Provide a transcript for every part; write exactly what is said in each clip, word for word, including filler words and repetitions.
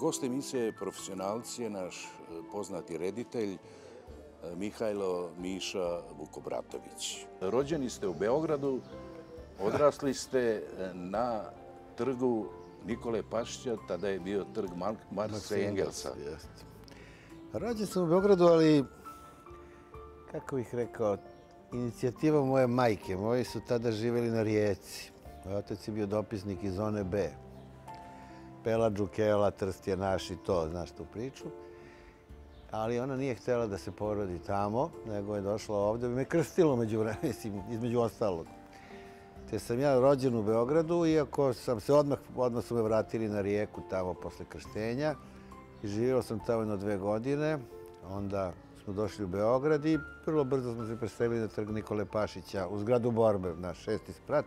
Gost emisije Profesionalci je naš poznati reditelj Mihajlo Miša Vukobratović. Rođeni ste u Beogradu, odrasli ste na trgu Nikole Pašića, tada je bio trg Marksa i Engelsa. Rođen sam u Beogradu, ali, kako bih rekao, inicijativa moje majke. Moji su tada živjeli na Rijeci. Moj otac je bio dopisnik iz zone B. Pela, Džukela, Trst je naš i to, znaš tu priču. Ali ona nije htjela da se porodi tamo, nego je došla ovdje, bi me krstilo među vremena, između ostalog. Te sam ja rođen u Beogradu, iako sam se odmah, odmah su me vratili na Rijeku tamo posle krštenja. I živio sam tamo jedno dve godine, onda smo došli u Beograd i vrlo brzo smo se preselili na trg Nikole Pašića u zgradu Borbe, naš šesti sprat.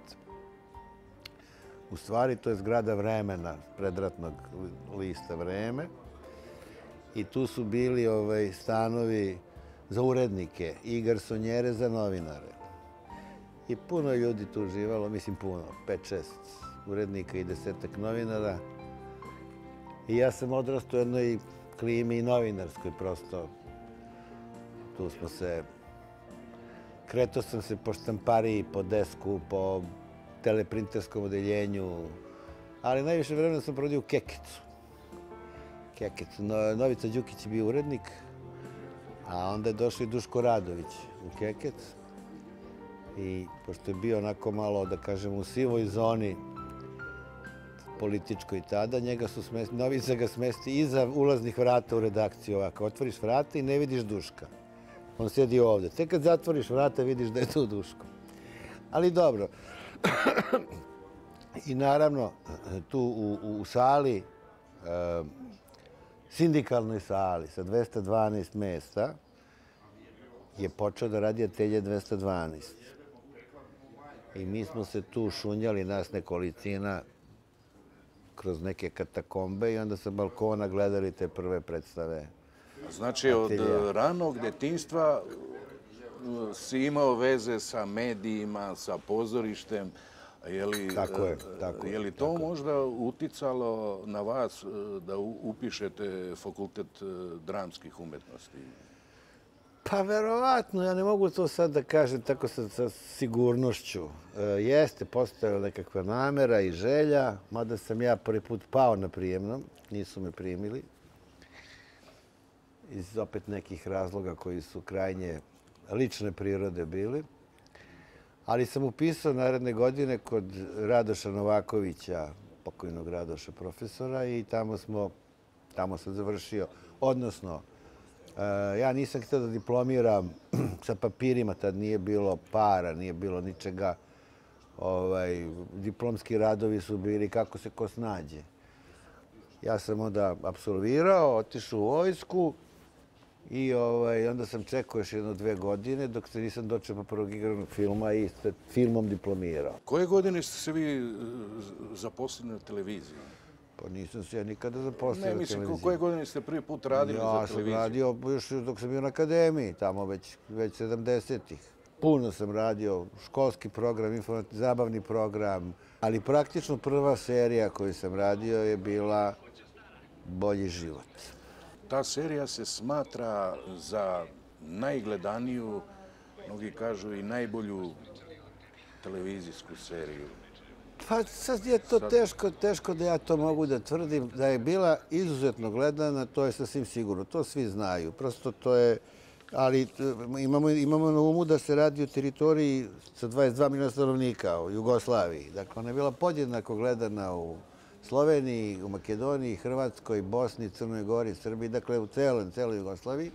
U stvari, to je zgrada Vremena, predratnog lista Vreme. I tu su bili ovaj, stanovi za urednike i garsonjere za novinare. I puno ljudi tu živalo, mislim puno, pet šest urednika i desetak novinara. I ja sam odrastao u jednoj klimi novinarskoj, prosto. Tu smo se... Kretao sam se po štampariji, po desku, po teleprinterskom odeljenju, ali najviše vremena sam provodio u Kekecu. Kekecu. Novica Đukić je bio urednik, a onda je došao i Duško Radović u Kekec. I pošto je bio onako malo, da kažem, u sivoj zoni političkoj tada, njega su smesti, Novica ga smesti iza ulaznih vrata u redakciju ovako. Otvoriš vrata i ne vidiš Duška. On sjedi ovdje. Tek kad zatvoriš vrata vidiš da je tu Duško. Ali dobro. I naravno, tu u, u sali, e, sindikalnoj sali sa dvesta dvanaest mesta, je počeo da radi Atelje dvesta dvanaest. I mi smo se tu šunjali, nas nekolicina, kroz neke katakombe i onda sa balkona gledali te prve predstave. Znači, od ranog detinjstva si imao veze sa medijima, sa pozorištem. Tako je, tako je. Je li to možda uticalo na vas da upišete fakultet dramskih umetnosti? Pa verovatno, ja ne mogu to sad da kažem tako sa sigurnošću. Jeste, postojala nekakva namera i želja, mada sam ja prvi put pao na prijemnom, nisu me primili. Iz opet nekih razloga koji su krajnje lične prirode bili. Ali sam upisao naredne godine kod Radoša Novakovića, pokojnog Radoša profesora, i tamo smo, tamo sam završio. Odnosno, ja nisam htio da diplomiram sa papirima, tad nije bilo para, nije bilo ničega. Diplomski radovi su bili kako se ko snađe. Ja sam onda apsolvirao, otišao u vojsku i onda sam čekao još jedno dve godine dok se nisam dočepao prvog igranog filma i filmom diplomirao. Koje godine ste se vi zaposlili na televiziji? Pa nisam se ja nikada zaposlio na televiziji. Ne, mislim, koje godine ste prvi put radili za televiziju? Ja sam radio još dok sam bio na akademiji, tamo već sedamdesetih. Puno sam radio, školski program, zabavni program, ali praktično prva serija koju sam radio je bila Bolji život. Ta serija se smatra za najgledaniju, mnogi kažu i najbolju televizijsku seriju. Pa sad je to teško, teško da ja to mogu da tvrdim. Da je bila izuzetno gledana, to je sasvim sigurno. To svi znaju. Prosto to je... Ali imamo, imamo na umu da se radi o teritoriji sa dvadeset dva miliona stanovnika u Jugoslaviji. Dakle, ona je bila podjednako gledana u Sloveniji, u Makedoniji, Hrvatskoj, Bosni, Crnoj Gori, Srbiji, dakle u celoj, celoj Jugoslaviji.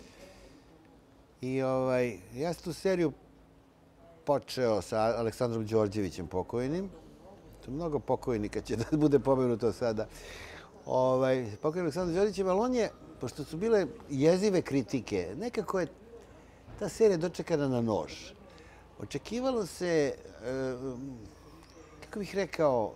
I ovaj, ja sam tu seriju počeo sa Aleksandrom Đorđevićem pokojnim. To je mnogo pokojnika će da bude pomenuto sada. Ovaj, pokojnim Aleksandrom Đorđevićem, ali on je, pošto su bile jezive kritike, nekako je ta serija dočekana na nož. Očekivalo se, kako bih rekao,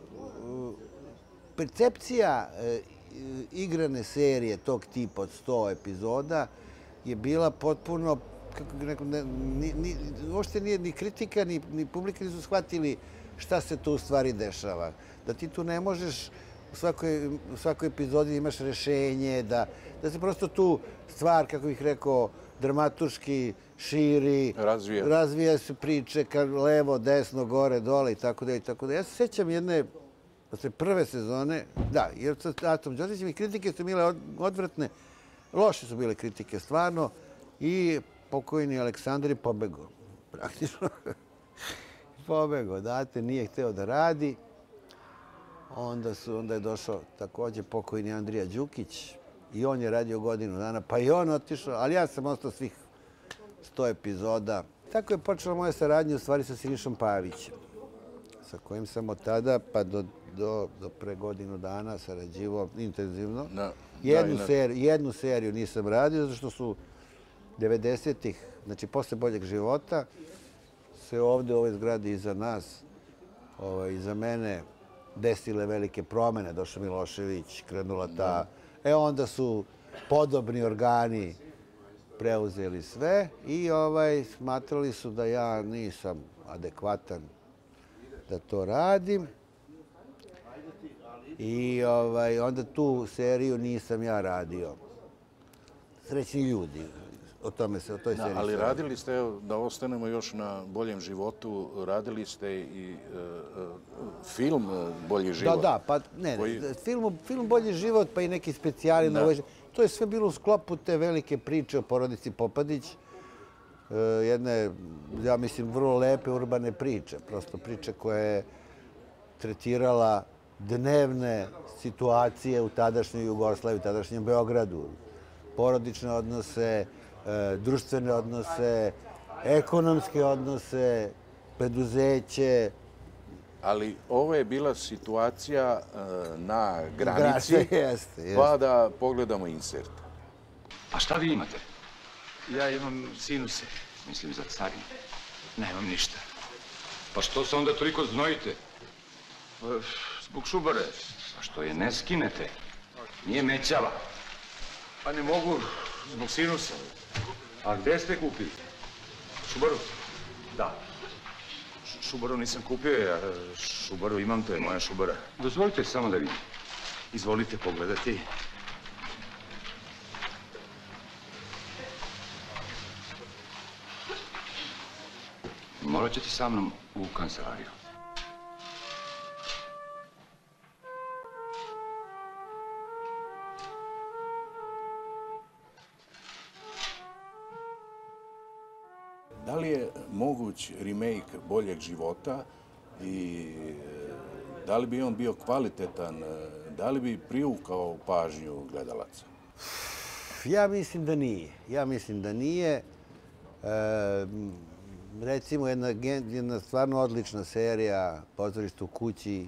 percepcija igrane serije tog tipa od sto epizoda je bila potpuno, kako bih rekao, uopšte nije ni kritika, ni publika nisu shvatili šta se tu u stvari dešava. Da ti tu ne možeš u svakoj, u svakoj epizodi imaš rešenje, da, da se prosto tu stvar, kako bih rekao, dramaturški širi, Razvija. razvija se priče, ka levo, desno, gore, dole i tako da i tako da. Ja se sjećam jedne, posle prve sezone, da, jer sa Atom Đorđevićem i kritike su bile odvratne, loše su bile kritike stvarno i pokojni Aleksandar je pobegao, praktično. Pobegao, date, nije hteo da radi. Onda, su, onda je došao također pokojni Andrija Đukić i on je radio godinu dana, pa i on otišao, ali ja sam ostao svih sto epizoda. Tako je počela moja saradnja u stvari sa Sinišom Pavićem, sa kojim sam od tada pa do, do, do pre godinu dana sarađivao intenzivno. No, jednu, da, seriju, jednu seriju nisam radio, zato što su devedesetih, znači posle Boljeg života, se ovde u ovoj zgradi iza nas, ovaj, iza mene, desile velike promene. Došao Milošević, krenula ta... E onda su podobni organi preuzeli sve i ovaj, smatrali su da ja nisam adekvatan da to radim. I ovaj, onda tu seriju nisam ja radio. Srećni ljudi. O tome se, o toj seriji. Ali radili ste, evo, da ostanemo još na Boljem životu, radili ste i film Bolji život. Da, da, pa ne, film, film Bolji život, pa i neki specijali. To je sve bilo u sklopu te velike priče o porodici Popadić. Jedne, ja mislim, vrlo lepe urbane priče. Prosto priče koja je tretirala dnevne situacije u tadašnjoj Jugoslaviji, u tadašnjem Beogradu. Porodične odnose, društvene odnose, ekonomske odnose, preduzeće. Ali ovo je bila situacija na granici, jeste, pa da pogledamo insert. A šta vi imate? Ja imam sinuse, mislim za carinu. Nemam ništa. Pa što se onda toliko znojite? Zbog šubare. A što je ne skinete? Nije mećava. Pa ne mogu, zbog sinusa. A gde ste kupili? Šubaru? Da. Šubaru nisam kupio, ja šubaru imam, to je moja šubara. Dozvolite samo da vidim. Izvolite pogledati. Morat ćete sa mnom u kancelariju. Da li je moguć remake Boljeg života i da li bi on bio kvalitetan, da li bi privukao pažnju gledalaca? Ja mislim da nije. Ja mislim da nije. E, recimo jedna, jedna stvarno odlična serija Pozorište u kući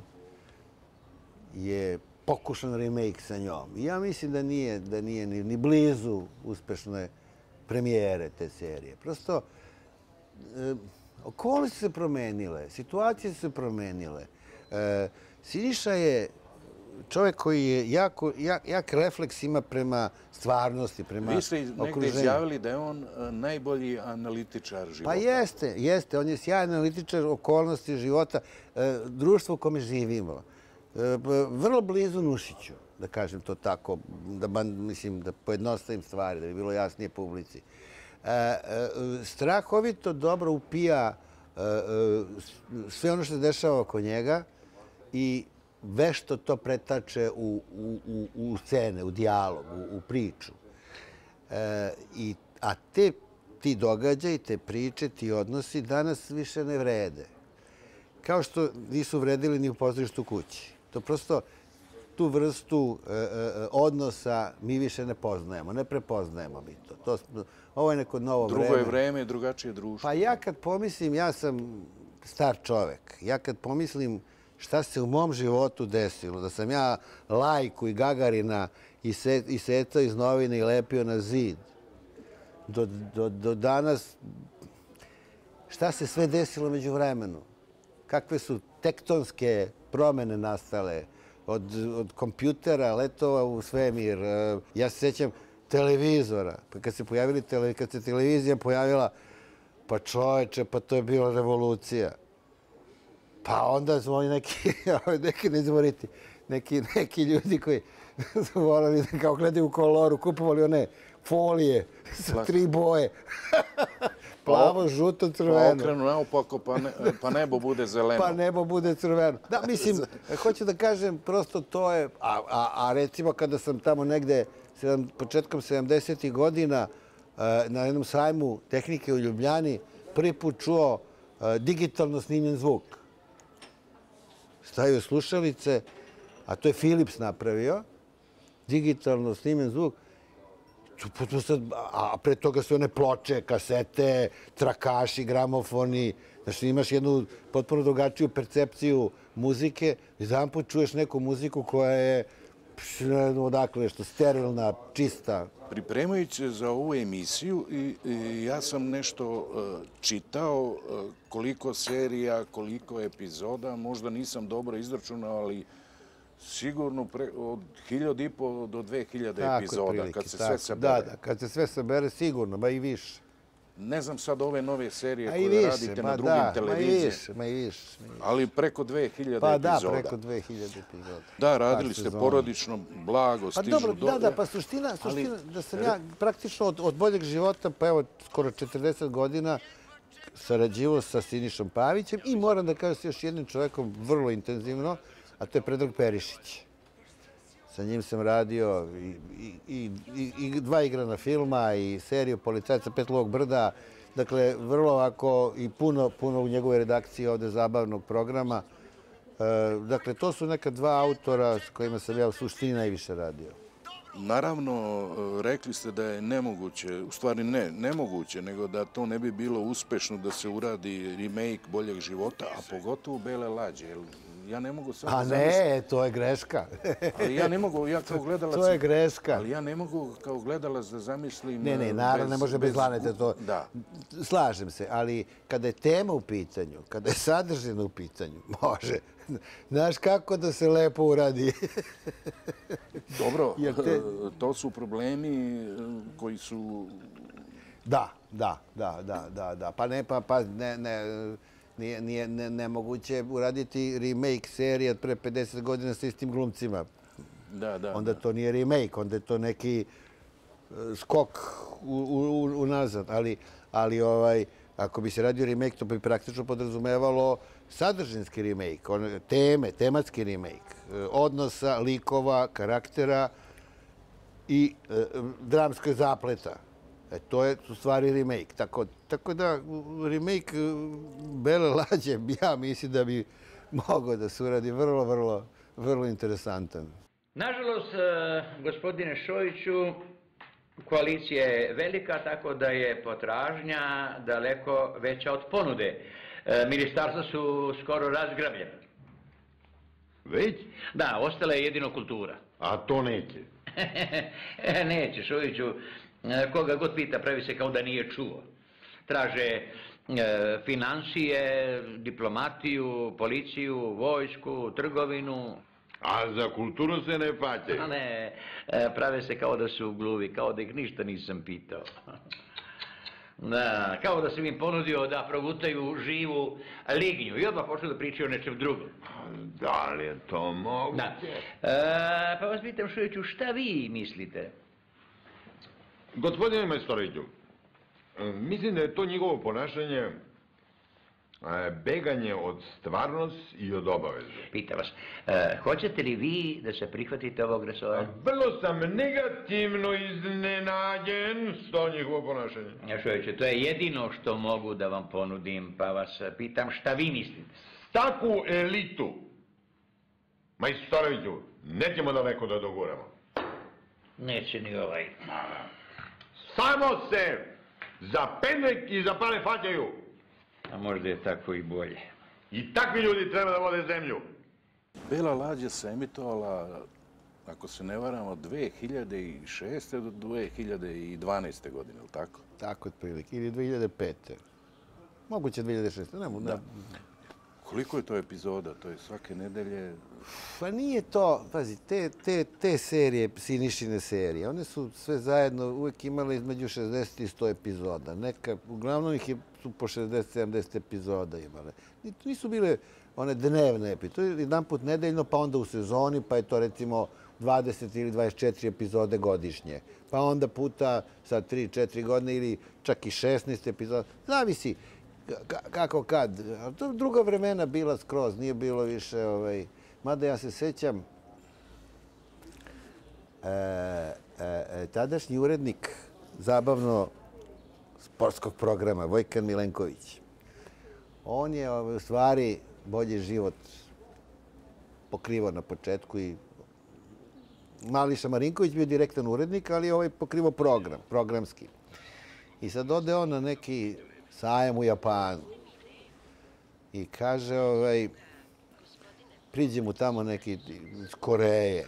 je pokušan remake sa njom. Ja mislim da nije, da nije ni, ni blizu uspešne premijere te serije. Prosto, e, okolnosti su se promenile, situacije su se promenile. E, Siniša je čovjek koji je jako, jak, jak refleks ima prema stvarnosti, prema okruženju. Vi ste negdje izjavili da je on najbolji analitičar života. Pa jeste, jeste. On je sjajan analitičar okolnosti života, e, društva u kome živimo. E, vrlo blizu Nušiću, da kažem to tako, da, mislim, da pojednostavim stvari, da bi bilo jasnije publici. E, e, strahovito dobro upija e, e, sve ono što se dešava oko njega i vešto to pretače u, u, u, u scene, u dijalog, u, u priču. E, i, a te, ti događaji, te priče, ti odnosi danas više ne vrede. Kao što nisu vredili ni u Pozorištu kući. To prosto tu vrstu e, e, odnosa mi više ne poznajemo, ne prepoznajemo mi to. to ovo je neko novo vreme. Drugo je vreme, drugačije društvo. Pa ja kad pomislim, ja sam star čovek, ja kad pomislim šta se u mom životu desilo, da sam ja Lajku i Gagarina isecao iz novine i lepio na zid, do, do, do danas, šta se sve desilo među vremenu? Kakve su tektonske promene nastale od, od kompjutera, letova u svemir. Ja se sjećam televizora. Pa kad se, pojavili, kad se televizija pojavila, pa čoveče, pa to je bila revolucija. Pa onda smo oni neki, neki neizvoriti. neki, neki ljudi koji su volali da kao gledaju u koloru, kupovali one folije sa tri boje. Plavo, žuto, crveno. Pa okrenu naopako, pa, ne, pa nebo bude zeleno. Pa nebo bude crveno. Da, mislim, hoću da kažem, prosto to je... A, a, a recimo kada sam tamo negde sedam, početkom sedamdesetih godina na jednom sajmu tehnike u Ljubljani prvi put čuo digitalno snimljen zvuk. Stavio slušalice, a to je Philips napravio, digitalno snimljen zvuk, a pre toga su one ploče, kasete, trakaši, gramofoni. Znači, imaš jednu potpuno drugačiju percepciju muzike. I jedan put čuješ neku muziku koja je odakle nešto, sterilna, čista. Pripremajući se za ovu emisiju, i, i ja sam nešto uh, čitao, uh, koliko serija, koliko epizoda, možda nisam dobro izračunao, ali sigurno pre, od hiljad i po do dve hiljade epizoda, prilike, kad se tako, sve sabere. Da, da, kad se sve sabere, sigurno, ba i više. Ne znam sad ove nove serije a koje više, radite ma na drugim da, televizijama. Ma i više, ma i više. Ali preko dve hiljade pa epizoda. Pa da, preko dve hiljade epizoda. Da, radili ste porodično, blago, pa stižu dobro, do... Da, da, pa suština, suština ali, da sam ja praktično od, od boljeg života, pa evo, skoro četrdeset godina, sarađivao sa Sinišom Pavićem i moram da kažem s još jednim čovekom vrlo intenzivno, a to je Predrag Perišić. Sa njim sam radio i, i, i, i dva igrana filma i seriju Policajca Petlovog brda. Dakle, vrlo ovako i puno, puno u njegovoj redakciji ovde zabavnog programa. E, dakle, to su neka dva autora s kojima sam ja u suštini najviše radio. Naravno, rekli ste da je nemoguće, u stvari ne, nemoguće, nego da to ne bi bilo uspešno da se uradi remake Boljeg života, a pogotovo Bele lađe. Ja ne mogu sad a ne, to je greška. Ali ja ne mogu, ja kao gledalac... To je greška. Ali ja ne mogu kao gledalac da zamislim... Ne, ne, naravno, ne može bez Lanete to. Da. Slažem se, ali kada je tema u pitanju, kada je sadržina u pitanju, može. Znaš kako da se lepo uradi. Dobro, te... to su problemi koji su... Da, da, da, da, da, da. Pa ne, pa, pa ne, ne... Nije, nije ne, nemoguće uraditi remake serije od pre pedeset godina sa istim glumcima. Da, da. Onda da. to nije remake, onda je to neki skok u, u, unazad. Ali, ali ovaj, ako bi se radio remake, to bi praktično podrazumevalo sadržinski remake, on, teme, tematski remake, odnosa, likova, karaktera i e, dramskog zapleta. E, to je u stvari remake. Tako, tako da remake Bele lađe, ja mislim da bi mogao da se uradi vrlo, vrlo, vrlo interesantan. Nažalost, gospodine Šojiću, koalicija je velika, tako da je potražnja daleko veća od ponude. Ministarstva su skoro razgrabljena. Već? Da, ostala je jedino kultura. A to neće? Neće, Šojiću. Koga god pita, pravi se kao da nije čuo. Traže e, financije, diplomatiju, policiju, vojsku, trgovinu. A za kulturu se ne paće? A ne, e, prave se kao da su gluvi, kao da ih ništa nisam pitao. Da, kao da sam im ponudio da progutaju živu lignju i odmah počeo da pričaju o nečem drugom. Da li je to moguće? Da. E, pa vas pitam, Šojiću, šta vi mislite? Gospodine Majstoroviću, mislim da je to njegovo ponašanje beganje od stvarnosti i od obaveze. Pitam vas, e, hoćete li vi da se prihvatite ovog resora? Vrlo sam negativno iznenađen s to njegovo ponašanje. Ja Šojiću, to je jedino što mogu da vam ponudim, pa vas pitam šta vi mislite. Takvu elitu, Majstoroviću, nećemo daleko da doguramo. Neće ni ovaj. Samo se za pendrek i za pare fađaju. A možda je tako i bolje. I takvi ljudi treba da vode zemlju. Bela lađa se emitovala, ako se ne varam, od dve hiljade šeste do dve hiljade dvanaeste godine, ili tako? Tako otprilike, ili dve hiljade pete. Moguće dve hiljade šeste, ne mogu. Da. Koliko je to epizoda? To je svake nedelje? Pa nije to, pazi, te, te, te serije, Sinišine serije, one su sve zajedno uvijek imale između šezdeset i sto epizoda. Neka, uglavnom ih je, su po šezdeset sedamdeset epizoda imale. Nisu bile one dnevne epizode, to je jedan put nedeljno, pa onda u sezoni, pa je to recimo dvadeset ili dvadeset četiri epizode godišnje. Pa onda puta sa tri četiri godine ili čak i šesnaest epizoda. Zavisi kako kad. To druga vremena bila skroz, nije bilo više... Ovaj, mada ja se sećam, e, e, tadašnji urednik zabavno sportskog programa, Vojkan Milenković, on je u stvari Bolji život pokrivao na početku i Mališa Marinković bio direktan urednik, ali je ovaj pokrivao program, programski. I sad ode on na neki sajam u Japanu i kaže, ovaj, priđe mu tamo neki iz Koreje.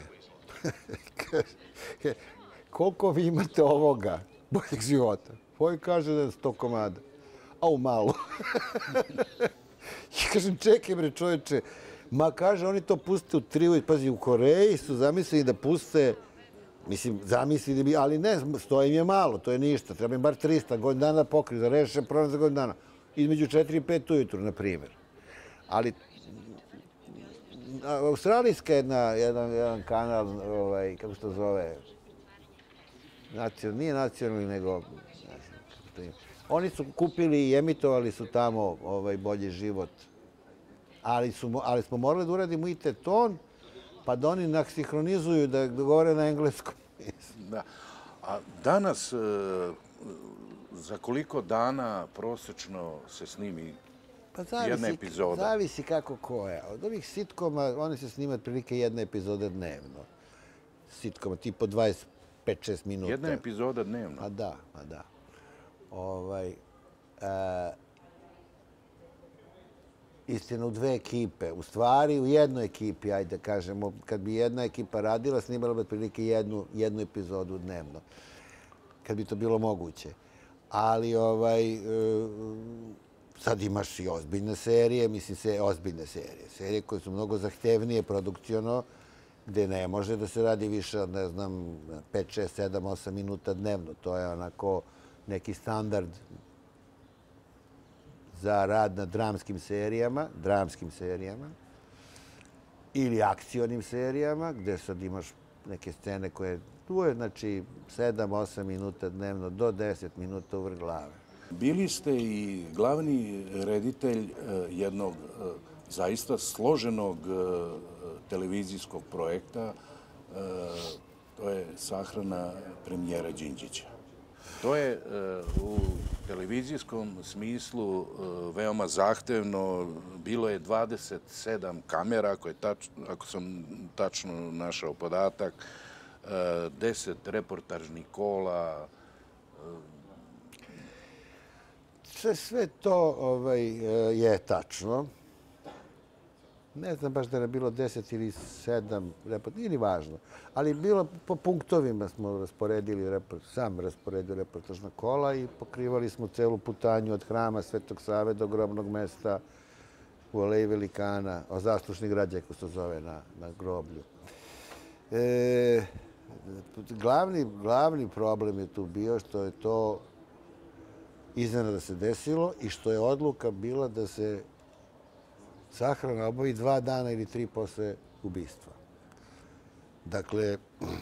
Koliko vi imate ovoga, Boljeg života? Ovaj kaže da je sto komada. Au, malo. I kažem, čekaj bre čovječe, ma kaže, oni to puste u tri, pazi, u Koreji su zamislili da puste, mislim, zamislili bi, ali ne, sto im je malo, to je ništa, treba im bar trista, godin dana pokriju, da reše problem za godin dana. Između četiri i pet ujutru, na primjer. Ali australijska jedna, jedan, jedan kanal, ovaj, kako se to zove, nacionalni, nije nacionalni, nego, oni su kupili i emitovali su tamo ovaj, Bolji život, ali, su, ali smo morali da uradimo i te ton, pa da oni nasinhronizuju, da govore na engleskom. Da. A danas, e, za koliko dana prosečno se snimi pa zavisi, jedna epizoda? Zavisi kako koja. Od ovih sitkoma, oni se snima otprilike jedna epizoda dnevno. Sitkoma, tipo dvadeset pet šest minuta. Jedna epizoda dnevno? Pa da, pa da. Ovaj, e, istina, u dve ekipe. U stvari, u jednoj ekipi, ajde da kažemo, kad bi jedna ekipa radila, snimala bi otprilike jednu, jednu epizodu dnevno. Kad bi to bilo moguće. Ali, ovaj, e, sad imaš i ozbiljne serije, mislim se ozbiljne serije. Serije koje su mnogo zahtevnije produkciono, gde ne može da se radi više od, ne znam, pet, šest, sedam, osam minuta dnevno. To je onako neki standard za rad na dramskim serijama, dramskim serijama ili akcionim serijama, gde sad imaš neke scene koje tu je, znači, sedam, osam minuta dnevno do deset minuta uvrh glave. Bili ste i glavni reditelj jednog zaista složenog televizijskog projekta, to je sahrana premijera Đinđića. To je u televizijskom smislu veoma zahtevno. Bilo je dvadeset sedam kamera, ako, je tač, ako sam tačno našao podatak, deset reportažnih kola. Sve, sve to ovaj, je tačno. Ne znam baš da je bilo deset ili sedam reportaža, nije ni važno. Ali bilo po punktovima smo rasporedili, sam rasporedio reportažna kola i pokrivali smo celu putanju od Hrama Svetog Save do grobnog mesta u Aleji Velikana, o zaslušni građaj, ko se zove na, na groblju. E, glavni, glavni problem je tu bio što je to iznenada se desilo i što je odluka bila da se sahrana obavi dva dana ili tri posle ubistva. Dakle,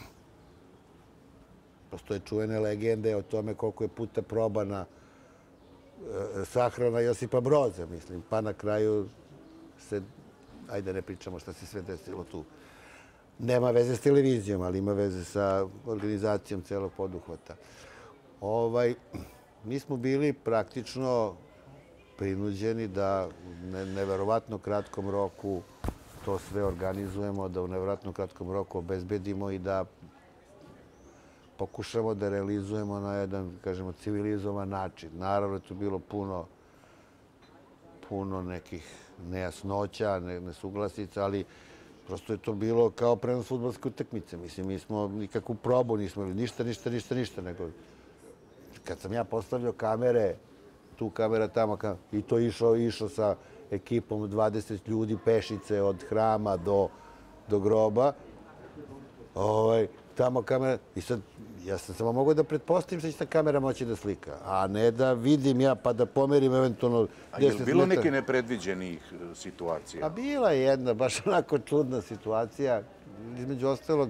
postoje čuvene legende o tome koliko je puta probana sahrana Josipa Broza, mislim, pa na kraju se, ajde ne pričamo šta se sve desilo tu. Nema veze s televizijom, ali ima veze sa organizacijom celog poduhvata. Ovaj, mi smo bili praktično prinuđeni da u neverovatno kratkom roku to sve organizujemo, da u neverovatno kratkom roku obezbedimo i da pokušamo da realizujemo na jedan, kažemo, civilizovan način. Naravno, tu bilo puno, puno nekih nejasnoća, nesuglasica, ali prosto je to bilo kao prenos fudbalske utakmice. Mislim, mi smo nikakvu probu nismo imali, ništa, ništa, ništa, ništa, nego kad sam ja postavljao kamere tu tu, kamera tamo. I to išao, išao sa ekipom dvadeset ljudi, pešice od hrama do, do groba. Ovaj, tamo kamera... I sad, ja sam samo mogao da pretpostavim da će ta kamera moći da slika, a ne da vidim ja pa da pomerim eventualno... A je li bilo neke nepredviđenih situacija? A bila je jedna baš onako čudna situacija. Između ostalog,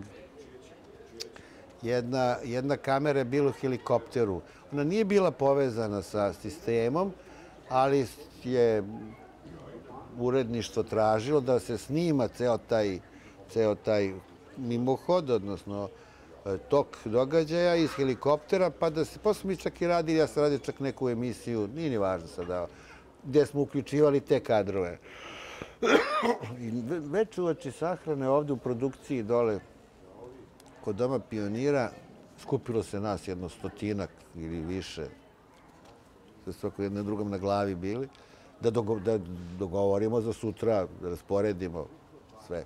jedna, jedna kamera je bila u helikopteru. Ona nije bila povezana sa sistemom, ali je uredništvo tražilo da se snima ceo taj, ceo taj mimohod, odnosno tok događaja iz helikoptera, pa da se, posle mi čak i radili, ja sam radio čak neku emisiju, nije ni važno sada, gdje smo uključivali te kadrove. I već uoči sahrane ovdje u produkciji dole kod Doma pionira skupilo se nas jedno stotinak ili više, sve svako jedno drugom na glavi bili, da, dogo, da dogovorimo za sutra, da rasporedimo sve.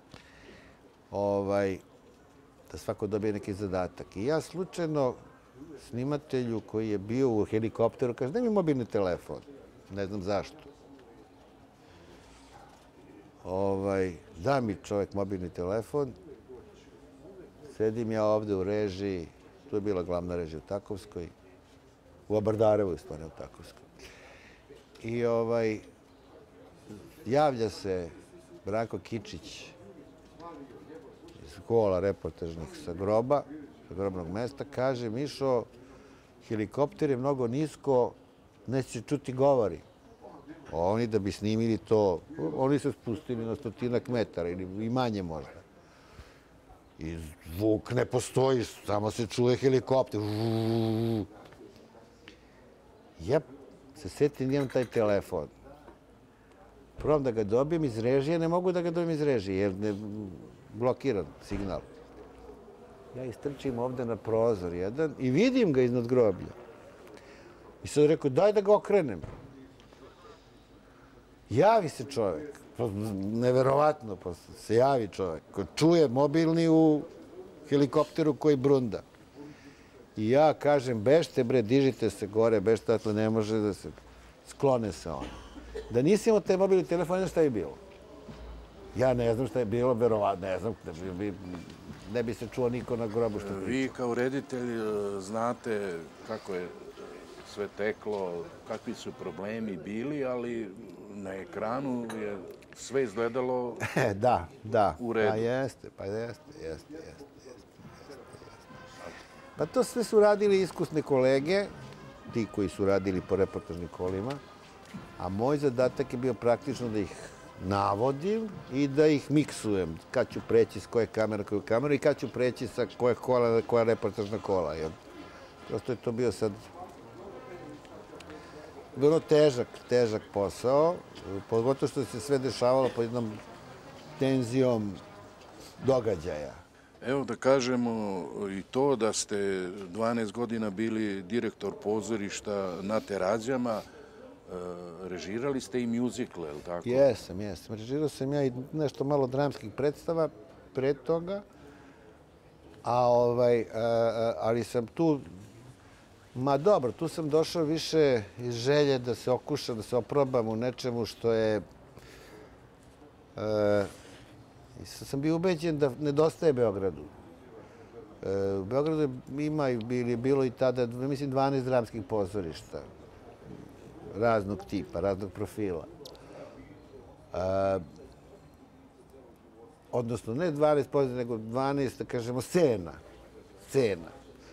Ovaj, da svako dobije neki zadatak. I ja slučajno snimatelju koji je bio u helikopteru kaže, daj mi mobilni telefon. Ne znam zašto. Ovaj, da mi čovjek mobilni telefon. Sedim ja ovde u režiji. Tu je bila glavna režija u Takovskoj. U Abardarevu, stvarno u Takovskoj. I ovaj, javlja se Branko Kičić iz kola reportažnih sa groba, sa grobnog mesta, kaže, Mišo, helikopter je mnogo nisko, neće čuti govori. Oni da bi snimili to, oni se spustili na stotinak metara ili i manje možda. I zvuk ne postoji, samo se čuje helikopter. Ja se setim, imam taj telefon. Probam da ga dobijem iz režije, ne mogu da ga dobijem iz režije, jer ne blokiran signal. Ja istrčim ovde na prozor jedan i vidim ga iznad groblja. I sad rekao, daj da ga okrenem. Javi se čovjek. Neverovatno, pa se javi čovjek. Ko čuje mobilni u helikopteru koji brunda. I ja kažem, bežte bre, dižite se gore, bežte, dakle ne može da se sklone se on. Da nisi imao taj mobilni telefon, ne znam šta je bilo. Ja ne znam šta je bilo, verovatno, ne znam, ne bi se čuo niko na grobu što priča. Vi kao reditelj znate kako je sve teklo, kakvi su problemi bili, ali na ekranu je sve izgledalo da, da. u redu. Pa jeste, pa jeste, jeste, jeste. Pa to sve su radili iskusne kolege, ti koji su radili po reportažnim kolima, a moj zadatak je bio praktično da ih navodim i da ih miksujem. Kad ću preći s koje kamera, koju kameru i kad ću preći sa koje kola, koja reportažna kola. Prosto je to bio sad bilo težak, težak posao, pogotovo što se sve dešavalo pod jednom tenzijom događaja. Evo da kažemo i to da ste dvanaest godina bili direktor pozorišta na Terazijama, režirali ste i mjuzikle, je li tako? Jesam, jesam. Režirao sam ja i nešto malo dramskih predstava pre toga, a ovaj, ali sam tu, ma dobro, tu sam došao više iz želje da se okušam, da se oprobam u nečemu što je... Sam bio ubeđen da nedostaje Beogradu. U Beogradu ima i bilo i tada, mislim, dvanaest dramskih pozorišta raznog tipa, raznog profila. Odnosno, ne dvanaest pozorišta, nego dvanaest, da kažemo, scena. Scena.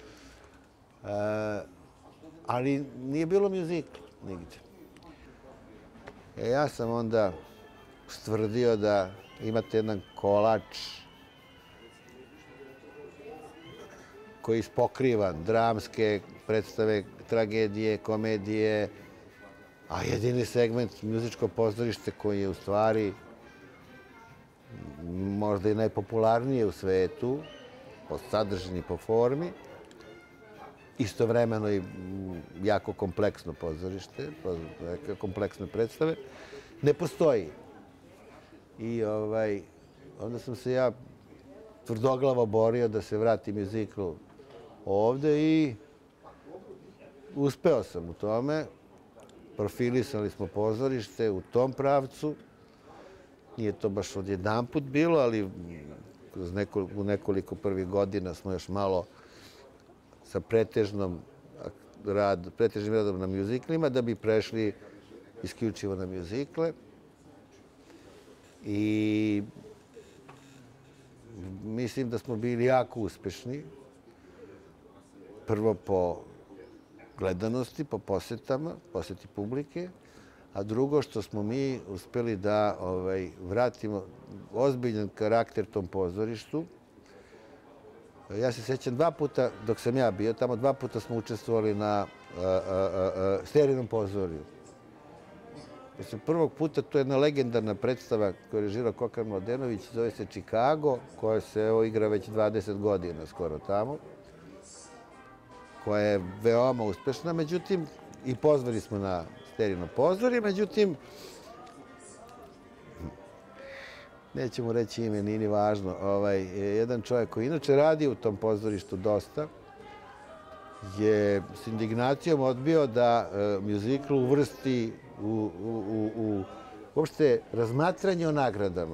Ali nije bilo mjuzikla nigde. Ja sam onda stvrdio da imate jedan kolač koji je ispokrivan, dramske predstave, tragedije, komedije, a jedini segment muzičko pozorište koji je u stvari možda i najpopularnije u svetu, po sadržini, po formi, istovremeno i jako kompleksno pozorište, kompleksne predstave, ne postoji. I ovaj, onda sam se ja tvrdoglavo borio da se vrati mjuzikl ovde i uspeo sam u tome. profilisali smo pozorište u tom pravcu. Nije to baš odjedanput bilo, ali kroz u nekoliko prvih godina smo još malo sa pretežnom rad, pretežnim radom na mjuziklima, da bi prešli isključivo na mjuzikle. I mislim da smo bili jako uspešni. Prvo po gledanosti, po posetama, poseti publike, a drugo što smo mi uspeli da ovaj, vratimo ozbiljan karakter tom pozorištu. Ja se sjećam dva puta, dok sam ja bio tamo, dva puta smo učestvovali na a, a, a, Sterinom pozorju. Mislim, prvog puta to je jedna legendarna predstava koju je režirao Kokar Mladenović, zove se Chicago, koja se evo, igra već dvadeset godina skoro tamo, koja je veoma uspešna, međutim, i pozvali smo na Sterino pozorje, međutim, nećemo reći ime, nije ni važno, ovaj, jedan čovjek koji inače radi u tom pozorištu dosta, je s indignacijom odbio da uh, mjuzikl uvrsti u, u, u, u uopšte razmatranje o nagradama.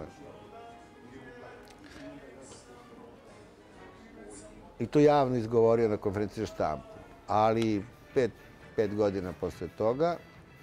I to javno izgovorio na konferenciji za štampu. Ali pet, pet godina posle toga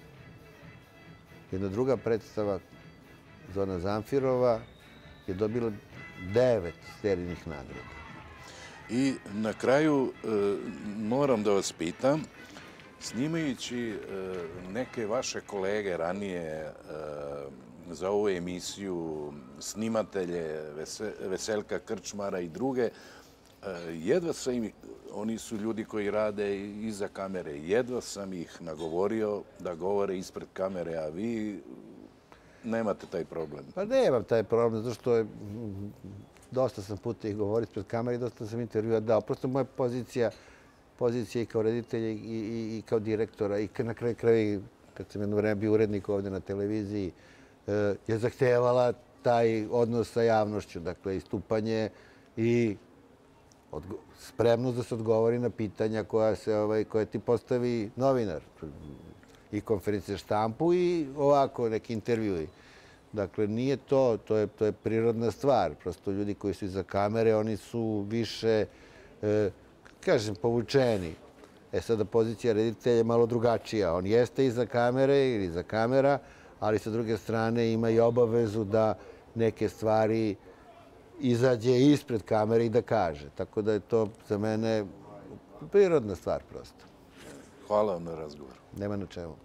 jedna druga predstava, Zona Zamfirova, je dobila devet Sterinih nagrada. I na kraju e, moram da vas pitam, snimajući e, neke vaše kolege ranije e, za ovu emisiju, snimatelje Vese, Veseljka Krčmara i druge, e, jedva sam im, oni su ljudi koji rade iza kamere, jedva sam ih nagovorio da govore ispred kamere, a vi nemate taj problem. Pa nemam taj problem, zato što je dosta sam puta ih govoriti pred kamere i dosta sam intervjua dao. Prosto moja pozicija, pozicija i kao reditelja i, i, i kao direktora i na kraju kraju, kad sam jedno vreme bio urednik ovdje na televiziji, je zahtevala taj odnos sa javnošću, dakle istupanje i odgo spremnost da se odgovori na pitanja koja, se, ovaj, koja ti postavi novinar. I konferencije za štampu i ovako neki intervjui. Dakle, nije to, to je, to je prirodna stvar. Prosto ljudi koji su iza kamere, oni su više, e, kažem, povučeni. E sada pozicija reditelja je malo drugačija. On jeste iza kamere ili iza kamera, ali sa druge strane ima i obavezu da neke stvari izađe ispred kamere i da kaže. Tako da je to za mene prirodna stvar prosto. Hvala vam na razgovoru. Nema na čemu.